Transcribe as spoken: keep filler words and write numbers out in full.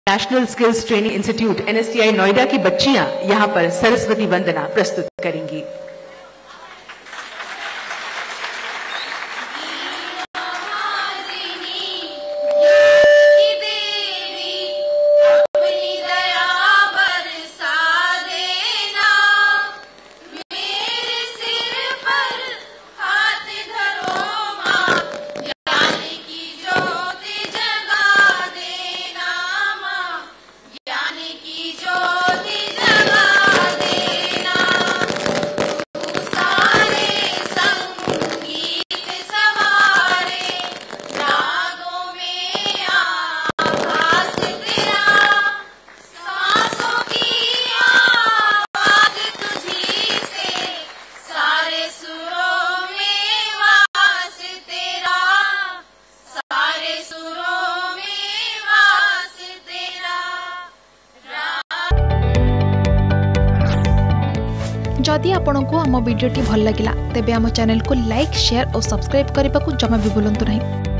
National skills training institute N S T I Noida की बच्चियां यहां पर सरस्वती वंदना प्रस्तुत करेंगी। जदि आपंक आम भिडी भल लगा तेब आम चैनल को लाइक शेयर और सब्सक्राइब करने को जमा भी भूलु नहीं।